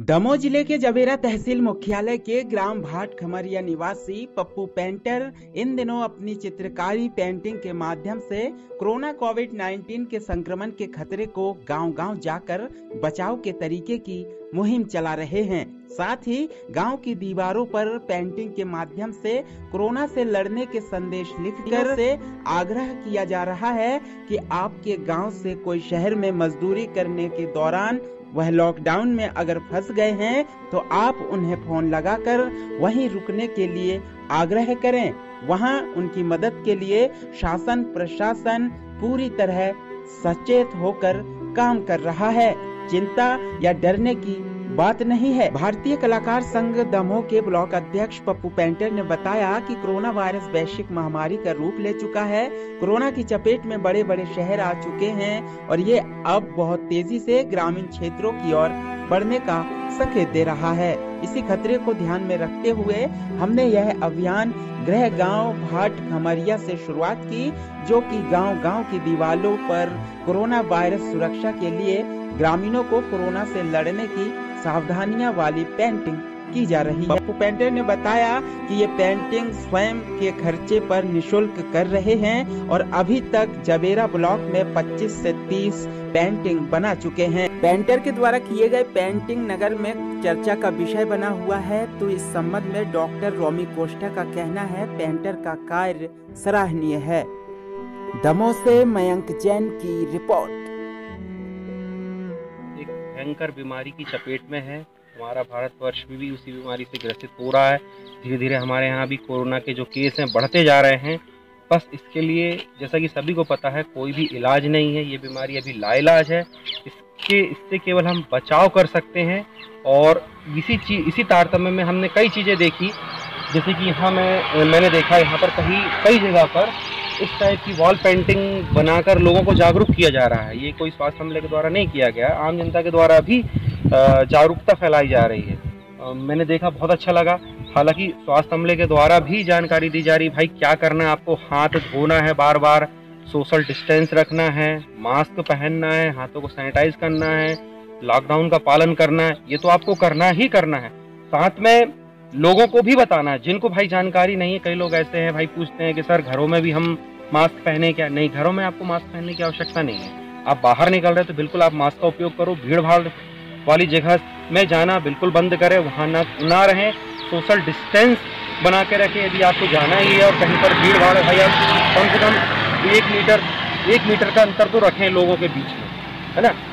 दमोह जिले के जबेरा तहसील मुख्यालय के ग्राम भाट खमरिया निवासी पप्पू पेंटर इन दिनों अपनी चित्रकारी पेंटिंग के माध्यम से कोरोना कोविड-19 के संक्रमण के खतरे को गांव-गांव जाकर बचाव के तरीके की मुहिम चला रहे हैं। साथ ही गांव की दीवारों पर पेंटिंग के माध्यम से कोरोना से लड़ने के संदेश लिखकर से आग्रह किया जा रहा है कि आपके गांव से कोई शहर में मजदूरी करने के दौरान वह लॉकडाउन में अगर फंस गए हैं तो आप उन्हें फोन लगाकर वहीं रुकने के लिए आग्रह करें। वहां उनकी मदद के लिए शासन प्रशासन पूरी तरह सचेत होकर काम कर रहा है। चिंता या डरने की बात नहीं है। भारतीय कलाकार संघ दमोह के ब्लॉक अध्यक्ष पप्पू पेंटर ने बताया कि कोरोना वायरस वैश्विक महामारी का रूप ले चुका है। कोरोना की चपेट में बड़े बड़े शहर आ चुके हैं और ये अब बहुत तेजी से ग्रामीण क्षेत्रों की ओर बढ़ने का संकेत दे रहा है। इसी खतरे को ध्यान में रखते हुए हमने यह अभियान गृह गांव भाट खमरिया से शुरुआत की, जो कि गांव-गांव की दीवारों पर कोरोना वायरस सुरक्षा के लिए ग्रामीणों को कोरोना से लड़ने की सावधानियां वाली पेंटिंग की जा रही है। पप्पू पेंटर ने बताया कि ये पेंटिंग स्वयं के खर्चे पर निशुल्क कर रहे हैं और अभी तक जबेरा ब्लॉक में 25 से 30 पेंटिंग बना चुके हैं। पेंटर के द्वारा किए गए पेंटिंग नगर में चर्चा का विषय बना हुआ है। तो इस संबंध में डॉक्टर रोमी कोस्टा का कहना है, पेंटर का कार्य सराहनीय है। दमोह से मयंक जैन की रिपोर्ट। भयंकर बीमारी की चपेट में है हमारा भारतवर्ष भी उसी बीमारी से ग्रसित हो रहा है। धीरे धीरे हमारे यहाँ भी कोरोना के जो केस हैं बढ़ते जा रहे हैं। बस इसके लिए जैसा कि सभी को पता है कोई भी इलाज नहीं है, ये बीमारी अभी लाइलाज है। इससे केवल हम बचाव कर सकते हैं। और इसी तारतम्य में हमने कई चीज़ें देखी, जैसे कि यहाँ मैंने देखा यहाँ पर कई जगह पर इस टाइप की वॉल पेंटिंग बनाकर लोगों को जागरूक किया जा रहा है। ये कोई स्वास्थ्य अमले के द्वारा नहीं किया गया, आम जनता के द्वारा भी जागरूकता फैलाई जा रही है। मैंने देखा, बहुत अच्छा लगा। हालांकि स्वास्थ्य अमले के द्वारा भी जानकारी दी जा रही, भाई क्या करना है, आपको हाथ धोना है, बार बार सोशल डिस्टेंस रखना है, मास्क पहनना है, हाथों को सैनिटाइज करना है, लॉकडाउन का पालन करना है। ये तो आपको करना ही करना है। साथ में लोगों को भी बताना है जिनको भाई जानकारी नहीं है। कई लोग ऐसे हैं भाई, पूछते हैं कि सर घरों में भी हम मास्क पहने क्या? नहीं, घरों में आपको मास्क पहनने की आवश्यकता नहीं है। आप बाहर निकल रहे तो बिल्कुल आप मास्क का उपयोग करो। भीड़ भाड़ वाली जगह में जाना बिल्कुल बंद करें, वहाँ ना रहें। सोशल डिस्टेंस बना के रखें। यदि आपको जाना ही है और कहीं पर भीड़ भाड़ है, भाई आप कम से कम 1 मीटर का अंतर तो रखें लोगों के बीच में, है ना।